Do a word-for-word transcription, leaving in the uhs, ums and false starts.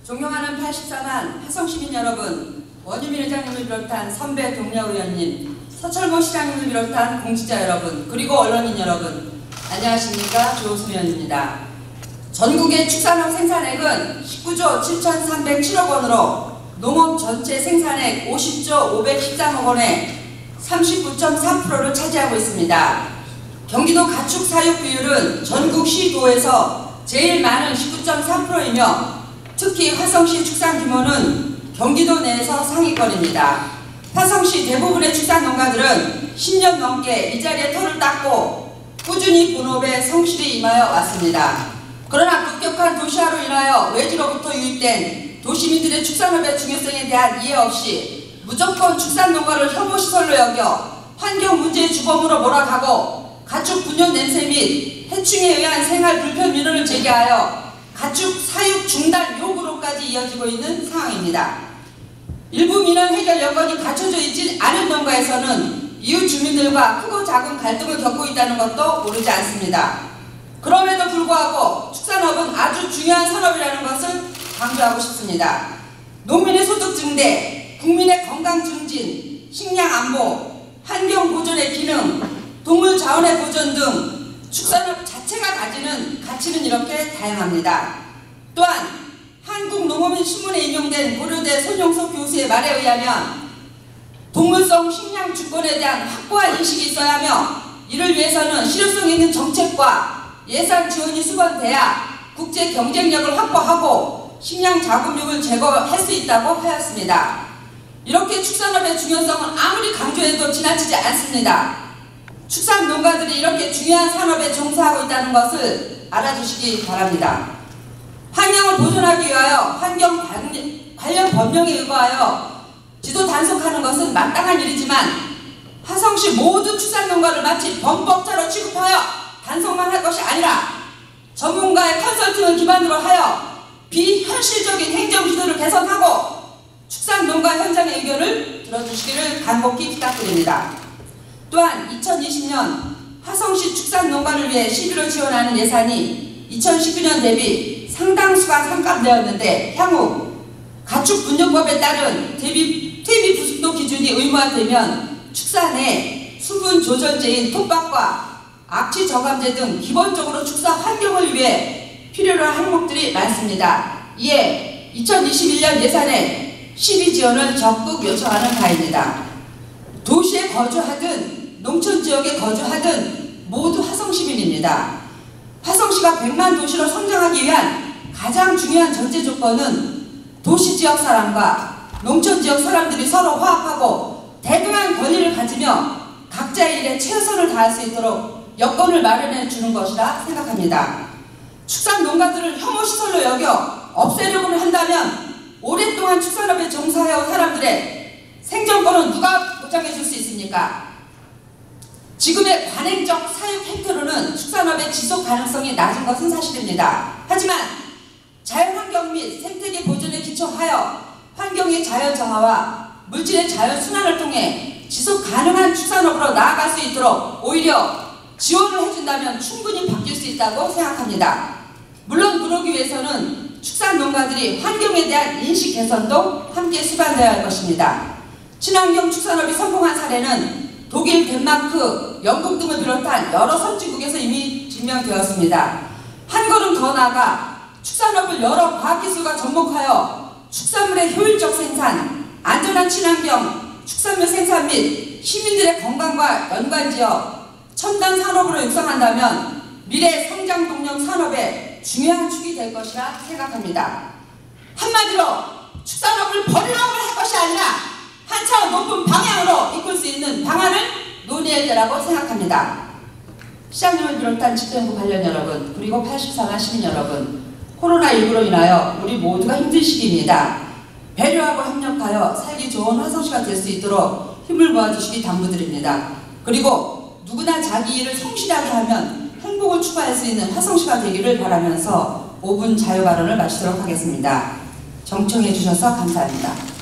존경하는 팔십사만 화성시민 여러분, 원유민 회장님을 비롯한 선배 동료 의원님, 서철모 시장님을 비롯한 공직자 여러분, 그리고 언론인 여러분, 안녕하십니까? 조호순 의원입니다. 전국의 축산업 생산액은 십구조 칠천삼백칠억 원으로 농업 전체 생산액 오십조 오백십삼억 원의 삼십구 점 삼 퍼센트를 차지하고 있습니다. 경기도 가축 사육 비율은 전국 시도에서 제일 많은 십구 점 삼 퍼센트이며 특히 화성시 축산 규모는 경기도 내에서 상위권입니다. 화성시 대부분의 축산 농가들은 십 년 넘게 이 자리에 터를 닦고 꾸준히 본업에 성실히 임하여 왔습니다. 그러나 급격한 도시화로 인하여 외지로부터 유입된 도시민들의 축산업의 중요성에 대한 이해 없이 무조건 축산 농가를 혐오시설로 여겨 환경 문제의 주범으로 몰아가고 가축 분뇨 냄새 및 해충에 의한 생활 불편 민원을 제기하여 가축 사육 중단 요구로까지 이어지고 있는 상황입니다. 일부 민원 해결 여건이 갖춰져 있지 않은 농가에서는 이웃 주민들과 크고 작은 갈등을 겪고 있다는 것도 모르지 않습니다. 그럼에도 불구하고 축산업은 아주 중요한 산업이라는 것을 강조하고 싶습니다. 농민의 소득 증대, 국민의 건강 증진, 식량 안보, 환경 보존의 기능, 동물 자원의 보존 등 축산업 자체가 가지는 가치는 이렇게 다양합니다. 또한 한국농업인 신문에 인용된 고려대 손용석 교수의 말에 의하면 동물성 식량 주권에 대한 확고한 인식이 있어야 하며 이를 위해서는 실효성 있는 정책과 예산 지원이 수반돼야 국제 경쟁력을 확보하고 식량 자급력을 제거할 수 있다고 하였습니다. 이렇게 축산업의 중요성은 아무리 강조해도 지나치지 않습니다. 축산 농가들이 이렇게 중요한 산업에 종사하고 있다는 것을 알아주시기 바랍니다. 환경을 보존하기 위하여 환경 관련 법령에 의거하여 지도 단속하는 것은 마땅한 일이지만 화성시 모든 축산 농가를 마치 범법자로 취급하여 단속만 할 것이 아니라 전문가의 컨설팅을 기반으로 하여 비현실적인 행정 지도를 개선하고 축산 농가 현장의 의견을 들어주시기를 간곡히 부탁드립니다. 또한 이천이십 년 화성시 축산 농가를 위해 시비로 지원하는 예산이 이천십구 년 대비 상당수가 삭감되었는데 향후 가축 분뇨법에 따른 대비, 퇴비 부습도 기준이 의무화되면 축산의 수분 조절제인 톱밥과 악취 저감제 등 기본적으로 축산 환경을 위해 필요로 한 항목들이 많습니다. 이에 이천이십일 년 예산에 시비 지원을 적극 요청하는 바입니다. 도시에 거주하든 농촌지역에 거주하든 모두 화성시민입니다. 화성시가 백만 도시로 성장하기 위한 가장 중요한 전제 조건은 도시지역 사람과 농촌지역 사람들이 서로 화합하고 대등한 권리를 가지며 각자의 일에 최선을 다할 수 있도록 여건을 마련해 주는 것이라 생각합니다. 축산 농가들을 혐오시설로 여겨 없애려고 한다면 오랫동안 축산업에 종사해온 사람들의 생존권은 누가 보장해 줄 수 있습니까? 지금의 관행적 사육 행태로는 축산업의 지속 가능성이 낮은 것은 사실입니다. 하지만 자연환경 및 생태계 보존에 기초하여 환경의 자연 정화와 물질의 자연 순환을 통해 지속 가능한 축산업으로 나아갈 수 있도록 오히려 지원을 해준다면 충분히 바뀔 수 있다고 생각합니다. 물론 그러기 위해서는 축산 농가들이 환경에 대한 인식 개선도 함께 수반되어야 할 것입니다. 친환경 축산업이 성공한 사례는 독일, 덴마크, 영국 등을 비롯한 여러 선진국에서 이미 증명되었습니다. 한 걸음 더 나아가 축산업을 여러 과학기술과 접목하여 축산물의 효율적 생산, 안전한 친환경, 축산물 생산 및 시민들의 건강과 연관지어 첨단 산업으로 육성한다면 미래 성장 동력 산업의 중요한 축이 될 것이라 생각합니다. 한마디로 축산업을 버리라고 할 것이 아니라 한차원 높은 방향으로 이끌 수 있는 방안을 논의해야 되라고 생각합니다. 시장님을 비롯한 집행부 관련 여러분, 그리고 팔십사만 시민 여러분, 코로나십구로 인하여 우리 모두가 힘든 시기입니다. 배려하고 협력하여 살기 좋은 화성시가 될 수 있도록 힘을 모아주시기 당부드립니다. 그리고 누구나 자기 일을 성실하게 하면 행복을 추구할 수 있는 화성시가 되기를 바라면서 오 분 자유발언을 마치도록 하겠습니다. 정청해 주셔서 감사합니다.